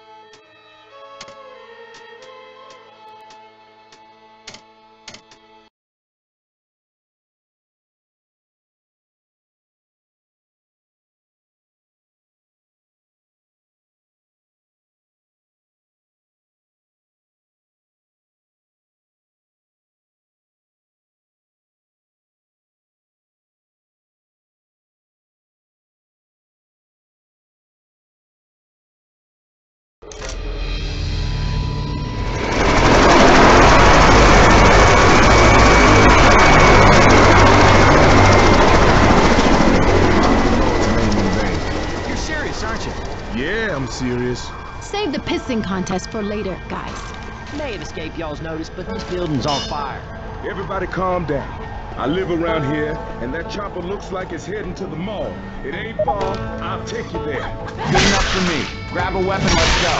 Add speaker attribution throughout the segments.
Speaker 1: I'm serious.
Speaker 2: Save the pissing contest for later, guys.
Speaker 3: May have escaped y'all's notice, but this building's on fire.
Speaker 1: Everybody calm down. I live around here, and that chopper looks like it's heading to the mall. It ain't far. I'll take you there.
Speaker 4: Good enough for me. Grab a weapon, let's go.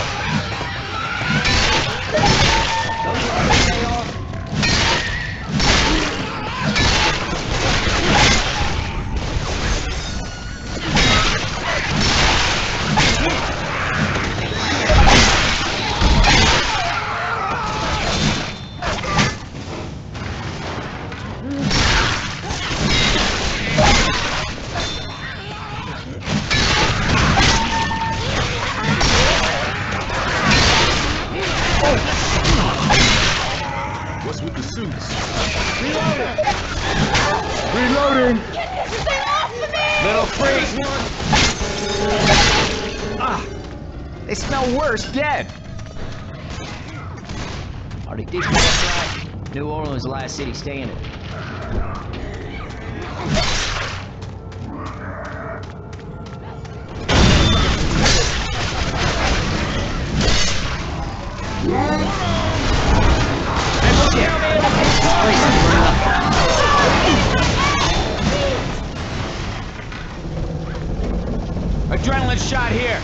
Speaker 1: What's with the suits?
Speaker 4: Reloading!
Speaker 1: Reloading!
Speaker 4: Little freak! Ah! They smell worse dead!
Speaker 3: Are they teaching us right? New Orleans is the last city standing.
Speaker 4: Adrenaline shot here!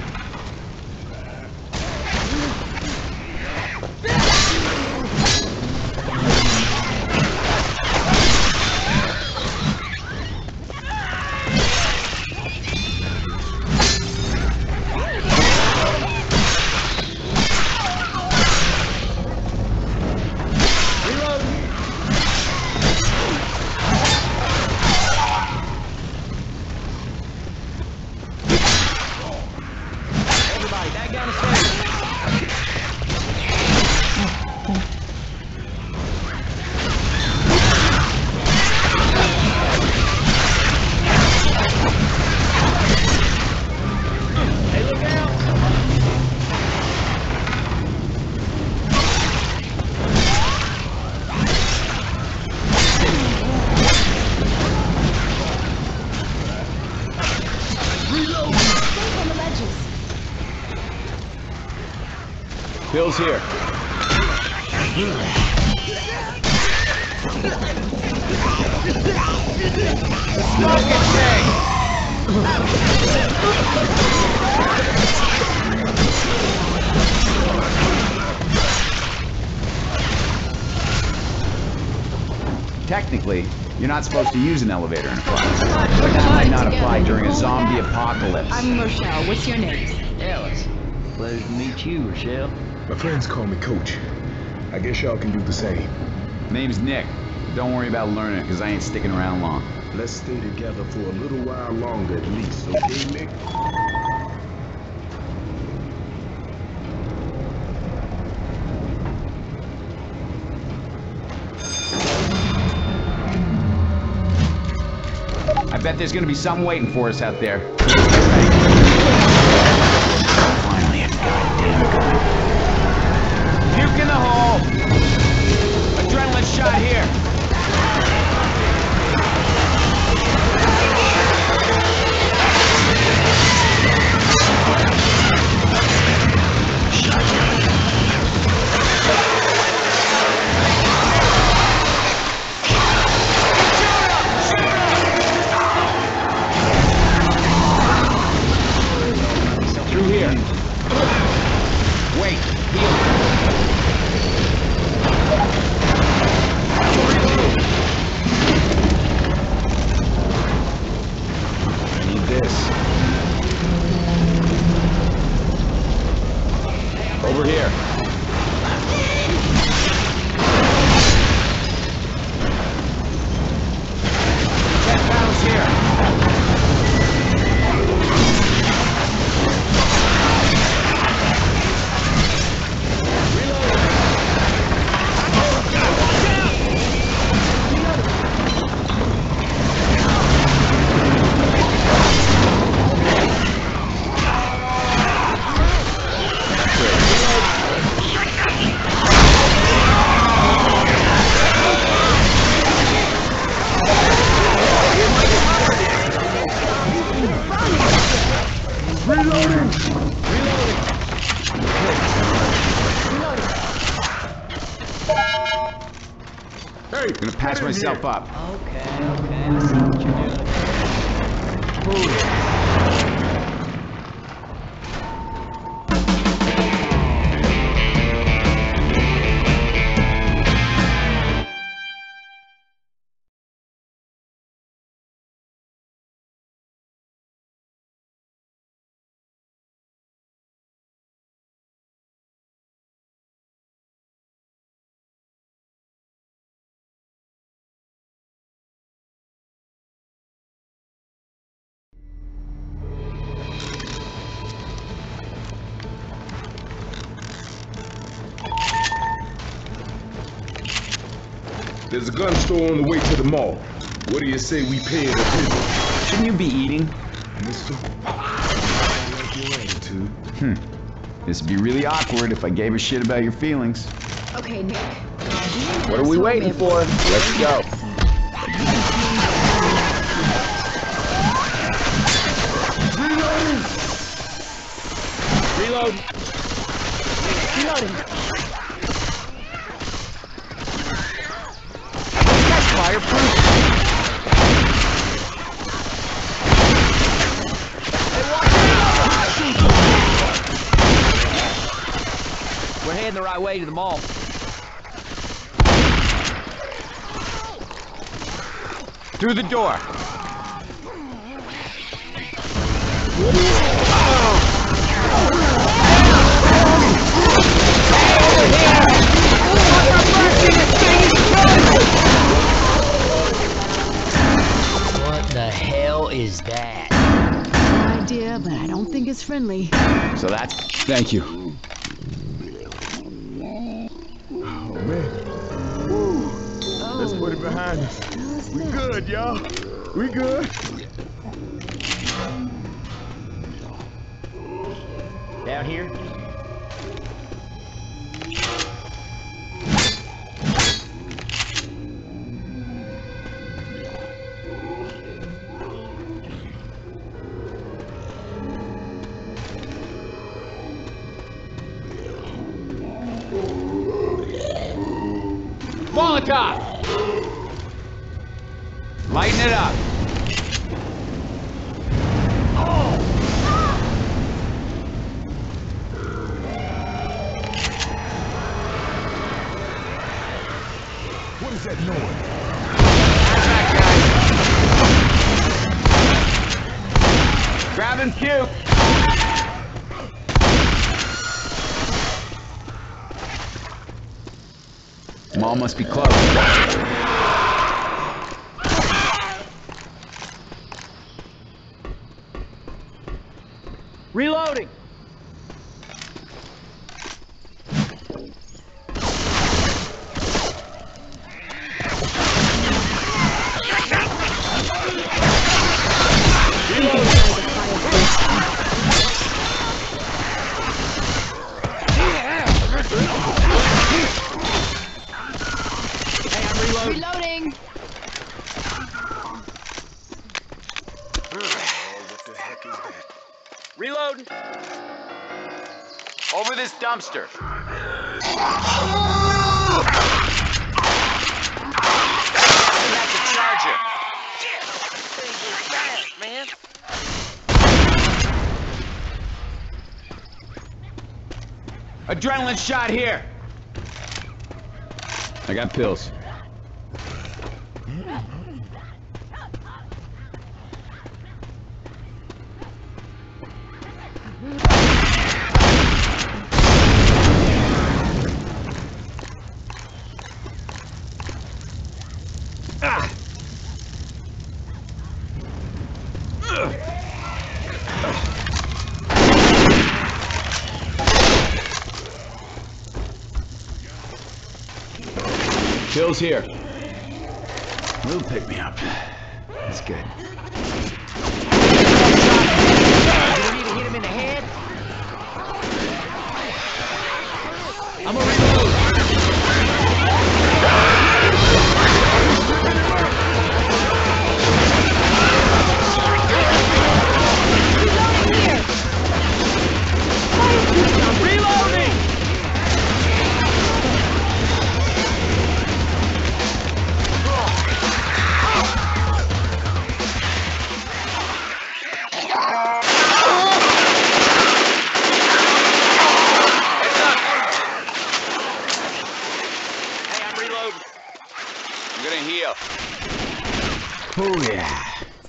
Speaker 4: Bill's here. Smoking thing! Technically, you're not supposed to use an elevator in a fire. But that might not apply during a zombie apocalypse.
Speaker 2: I'm Rochelle. What's your name?
Speaker 3: Ellis. Pleasure to meet you, Rochelle.
Speaker 1: My friends call me Coach. I guess y'all can do the same.
Speaker 4: Name's Nick. Don't worry about learning it, because I ain't sticking around long.
Speaker 1: Let's stay together for a little while longer at least, okay, Nick?
Speaker 4: I bet there's gonna be something waiting for us out there. Finally, a goddamn gun. Puke in the hole! Adrenaline shot here! patch myself up.
Speaker 3: Okay, I see what you're doing. Ooh.
Speaker 1: There's a gun store on the way to the mall. What do you say we pay it a visit?
Speaker 4: Shouldn't you be eating?
Speaker 1: Mister, I like your attitude.
Speaker 4: This would be really awkward if I gave a shit about your feelings.
Speaker 2: Okay, Nick.
Speaker 4: What are we waiting for? Let's go.
Speaker 1: Reload!
Speaker 2: Reloading.
Speaker 3: Fireproof. We're heading the right way to the mall.
Speaker 4: Through the door.
Speaker 3: What the hell is that?
Speaker 2: No idea, but I don't think it's friendly.
Speaker 4: So that's... Thank you.
Speaker 1: Oh, man. Woo. Let's put it behind us. We good, y'all. We good.
Speaker 3: Down here?
Speaker 4: Molotov! Lighten it up.
Speaker 1: What is that noise?
Speaker 4: Grab and puke. Mall must be closed.
Speaker 3: Reloading!
Speaker 2: Reloading.
Speaker 1: What the heck is that?
Speaker 4: Reload. Over this dumpster. That's the charger.
Speaker 3: Man.
Speaker 4: Adrenaline shot here. I got pills. Pills here. Will pick me up. That's good.
Speaker 3: You need to hit him in the head? I'm gonna reload. I'm reloading!
Speaker 4: gonna heal. Oh yeah.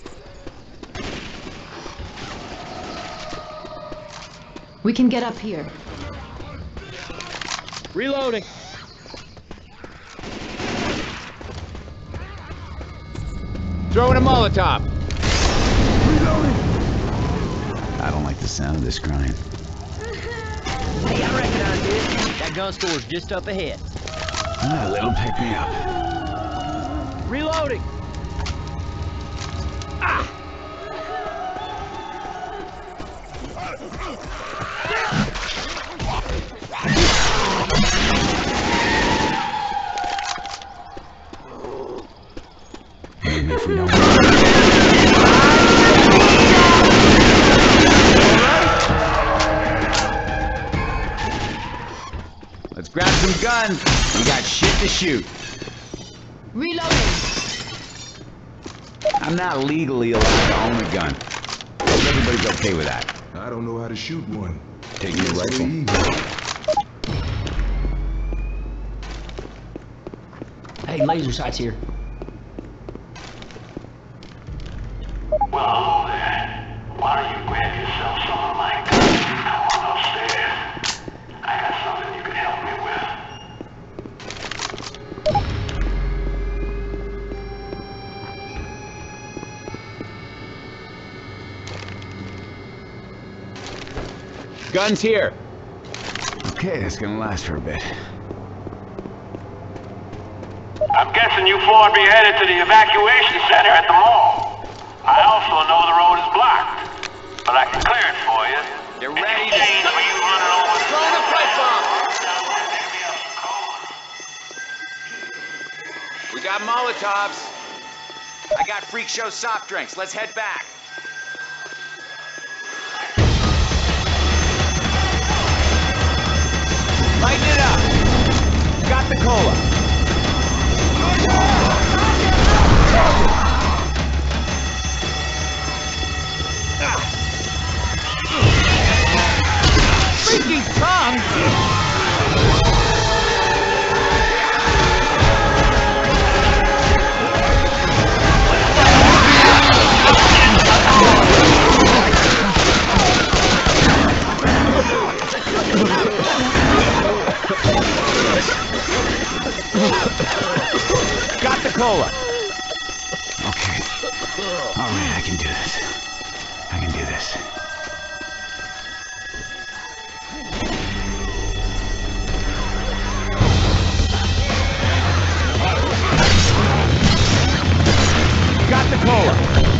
Speaker 2: We can get up here.
Speaker 3: Reloading.
Speaker 4: Throwing a Molotov. Reloading. I don't like the sound of this grind.
Speaker 3: Hey, I recognize this. That gun store's just up ahead.
Speaker 4: A little pick me up.
Speaker 3: Reloading. Ah!
Speaker 4: Even if we don't. Let's grab some guns. We got shit to shoot.
Speaker 2: Reloading.
Speaker 4: I'm not legally allowed to own a gun. Everybody's okay with that.
Speaker 1: I don't know how to shoot one.
Speaker 4: Take your rifle.
Speaker 3: Hey, laser sights here.
Speaker 5: Well, hello there. Why don't you grab yourself some of my guns and come on upstairs? I got something you can help me with.
Speaker 4: Guns here. Okay, that's gonna last for a bit.
Speaker 5: I'm guessing you 4'd be headed to the evacuation center at the mall. I also know the road is blocked, but I can clear it for you.
Speaker 4: You're ready to
Speaker 5: Change for you running over.
Speaker 4: throw the pipe bomb. We got Molotovs. I got Freak Show soft drinks. Let's head back. Lighten it up. Got the cola.
Speaker 3: Freaky tongue!
Speaker 4: Got the cola. Okay. All right, I can do this. I can do this. Got the cola.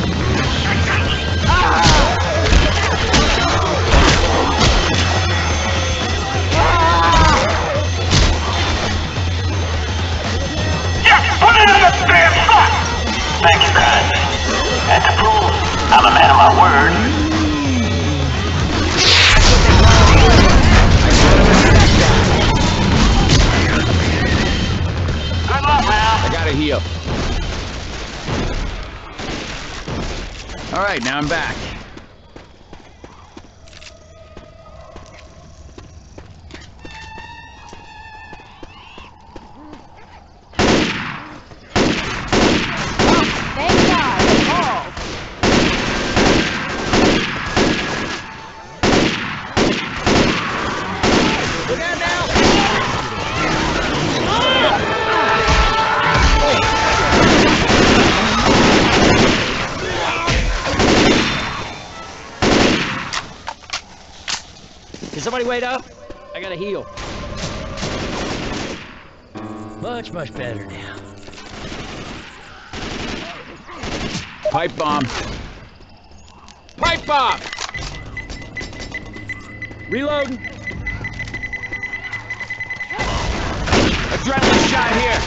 Speaker 5: Put it in the damn spot! Thank you kindly. And to prove I'm a man of my word. Good luck, man.
Speaker 4: I gotta heal. All right, now I'm back.
Speaker 2: Thank God. Oh.
Speaker 3: Look out now! Can somebody wait up? I gotta heal. Much, much better now.
Speaker 4: Pipe bomb. Pipe bomb!
Speaker 3: Reloading.
Speaker 4: Adrenaline shot here.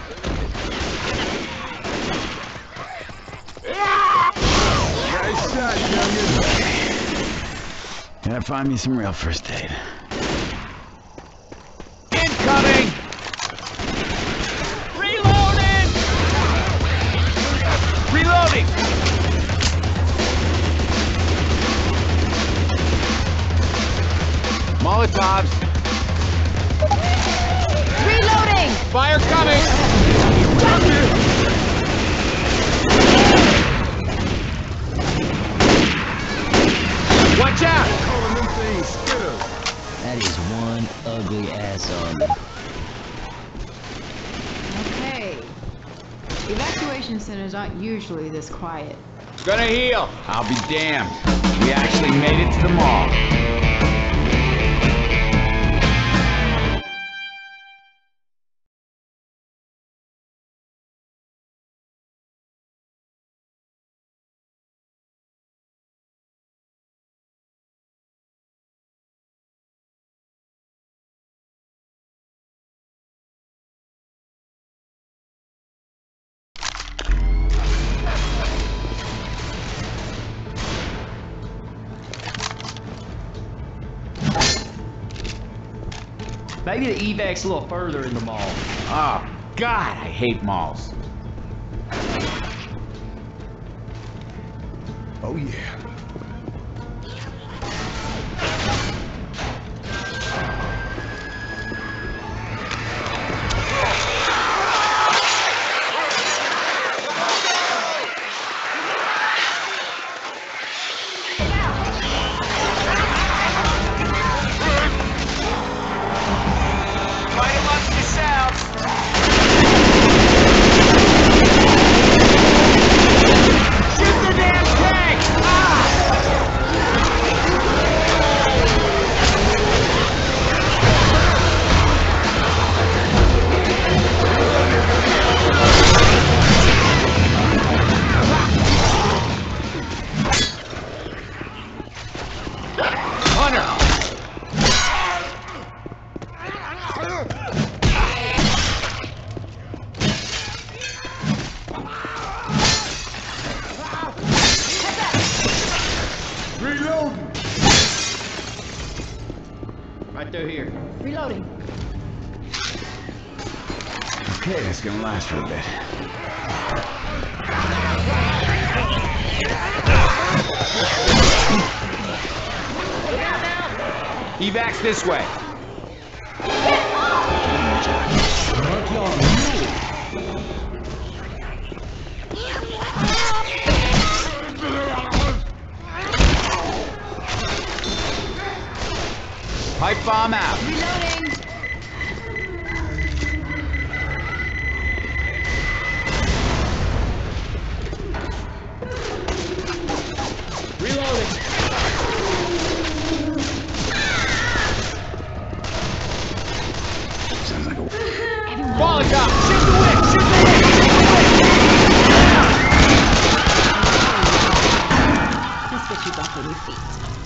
Speaker 1: Nice shot, youngin'.
Speaker 4: Gotta find me some real first aid. Incoming!
Speaker 3: Reloading!
Speaker 4: Reloading! Molotovs!
Speaker 2: Reloading!
Speaker 4: Fire coming!
Speaker 2: Evacuation centers aren't usually this quiet.
Speaker 4: Gonna heal. I'll be damned. We actually made it to the mall.
Speaker 3: Maybe the evac's a little further in the mall.
Speaker 4: Oh, God, I hate malls.
Speaker 1: Oh, yeah.
Speaker 3: Right through here.
Speaker 2: Reloading.
Speaker 4: Okay, it's gonna last for a bit. Evac's this way. Pipe bomb out.
Speaker 2: Reloading.
Speaker 3: Reloading.
Speaker 4: Sounds like a...
Speaker 3: Molotov! Shoot the wick! Shoot the wick!
Speaker 2: Just get you back on your feet.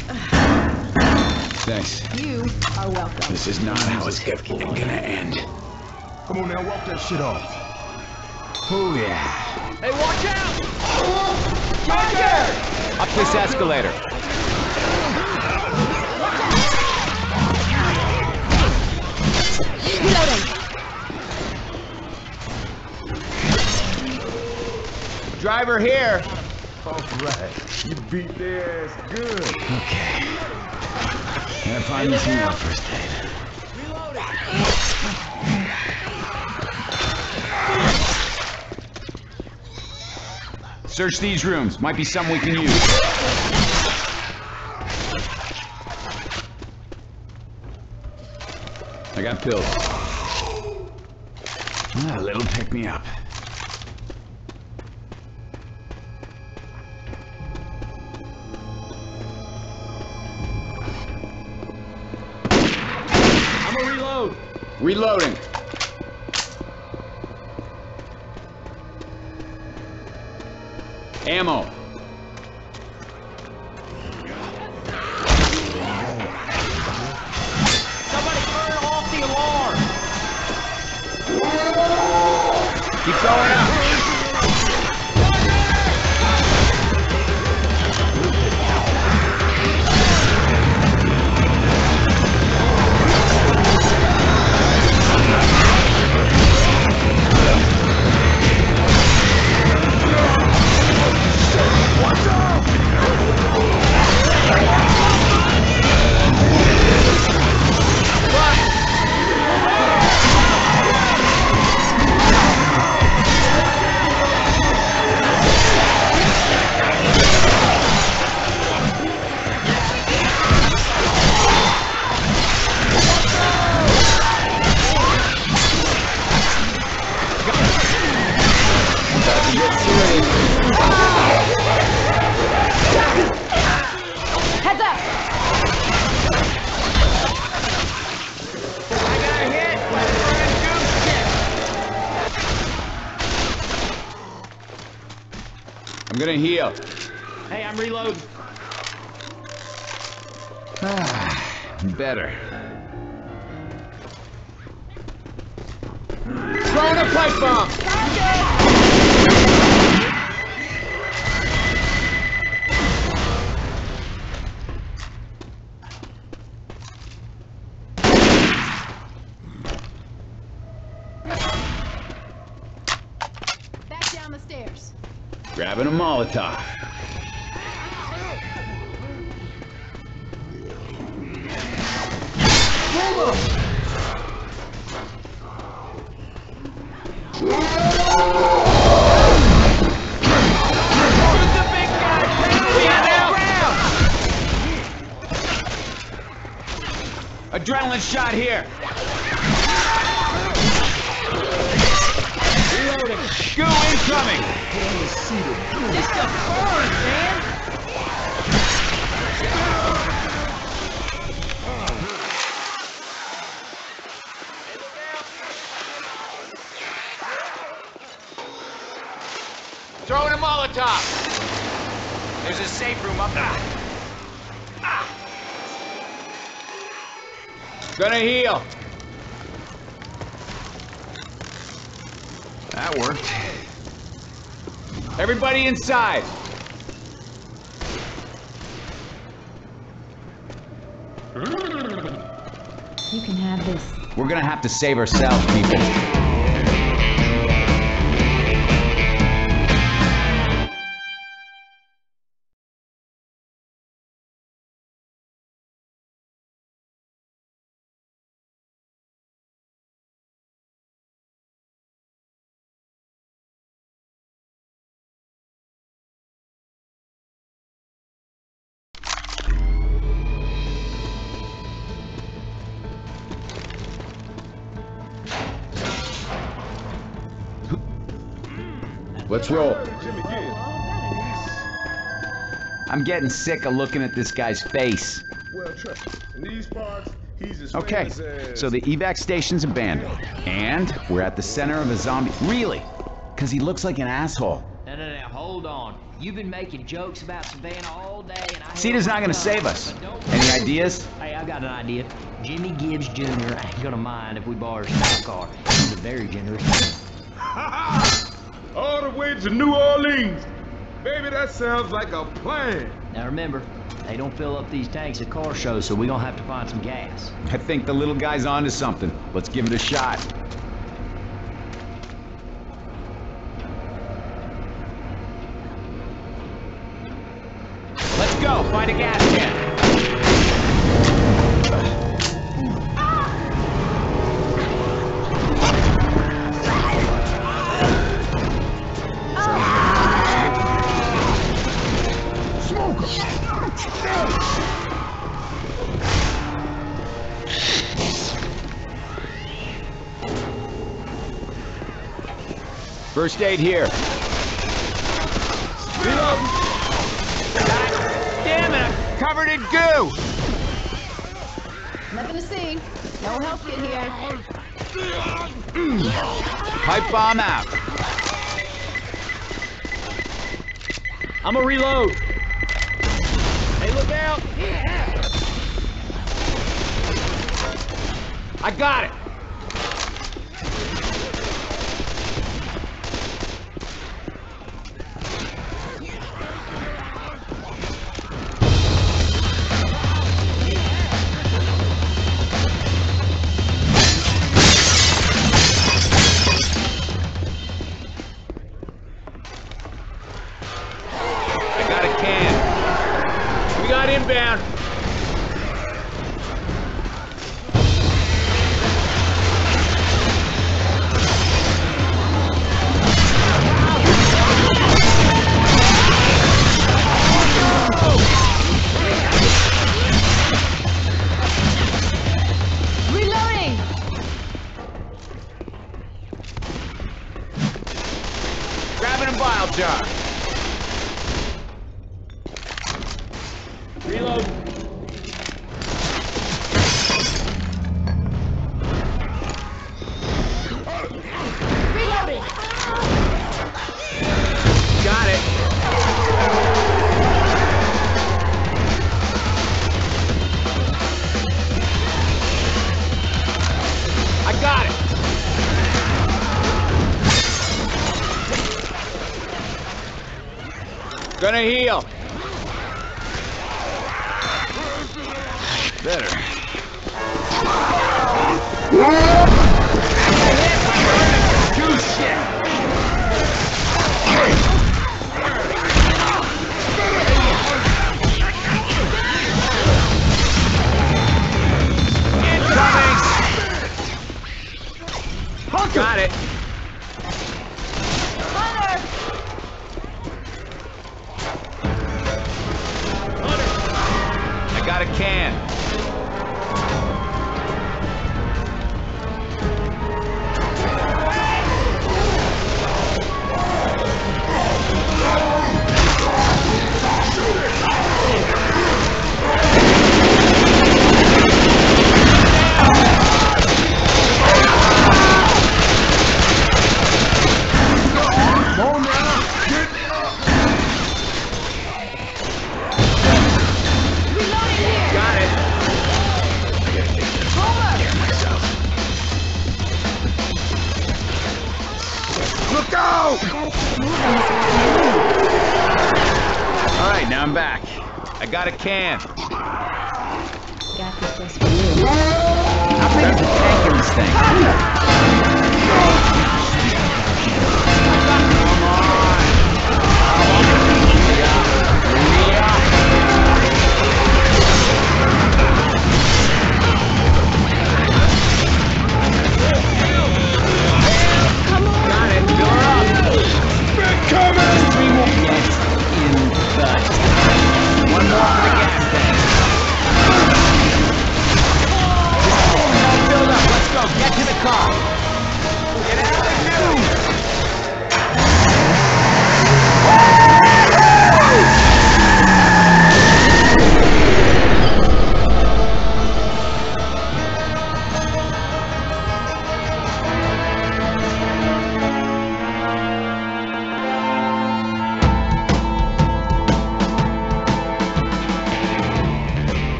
Speaker 4: Thanks.
Speaker 2: You are welcome.
Speaker 4: This is not how it's gonna end.
Speaker 1: Come on now, walk that shit off.
Speaker 4: Oh, yeah.
Speaker 3: Hey, watch out! Tiger!
Speaker 4: Up this escalator.
Speaker 2: Reloading.
Speaker 4: Driver here.
Speaker 1: All right. You beat their ass good.
Speaker 4: Okay. Gotta find me some more first aid. Search these rooms. Might be something we can use. I got pills. A little pick me up.
Speaker 3: I'm gonna reload.
Speaker 4: Reloading. Ammo.
Speaker 3: Somebody turn off the alarm.
Speaker 4: Keep going up. I'm gonna heal.
Speaker 3: Hey, I'm reloading.
Speaker 4: Better. Throwing a pipe bomb!
Speaker 2: Back down the stairs.
Speaker 4: Grabbing a Molotov. Adrenaline shot here. Reloading. Goo incoming.
Speaker 3: This stuff burns, man!
Speaker 4: Throwing a Molotov. There's a safe room up there. Gonna heal. That worked. Everybody inside.
Speaker 2: You can have this.
Speaker 4: We're gonna have to save ourselves, people. Let's roll. I'm getting sick of looking at this guy's face.
Speaker 1: Well, trust me, in these parts, he's as
Speaker 4: Okay,
Speaker 1: famous as...
Speaker 4: so the evac station's abandoned. And we're at the center of a zombie... Really? Because he looks like an asshole.
Speaker 3: No, hold on. You've been making jokes about Savannah all day, and I...
Speaker 4: Cedar's not gonna save us. Any ideas?
Speaker 3: Hey, I've got an idea. Jimmy Gibbs Jr. ain't gonna mind if we borrow his stock car. He's a very generous...
Speaker 1: All the way to New Orleans. Baby, that sounds like a plan.
Speaker 3: Now remember, they don't fill up these tanks at car shows, so we're gonna have to find some gas.
Speaker 4: I think the little guy's onto something. Let's give it a shot. Let's go, find a gas can. First aid here.
Speaker 1: Reload.
Speaker 4: Damn it, I'm covered in goo!
Speaker 2: Nothing to see. No help in here.
Speaker 4: Pipe bomb out.
Speaker 3: I'm gonna reload. Hey, look out!
Speaker 4: I got it. Inbound.
Speaker 2: Reloading.
Speaker 4: Grabbing a bile jar.
Speaker 3: Reload.
Speaker 2: Reloading.
Speaker 4: Got it. Gonna heal. Better. Good shit. Incoming. Got it. I got a can. Got it.
Speaker 1: Look out!
Speaker 4: All right, now I'm back. I got a can.
Speaker 2: Got this just for you.
Speaker 4: How big is the tank in this thing?